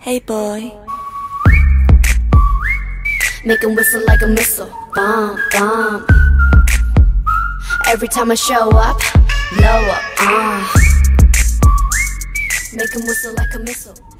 Hey boy. Make him whistle like a missile. Bomb, bomb. Every time I show up, blow up. Make him whistle like a missile.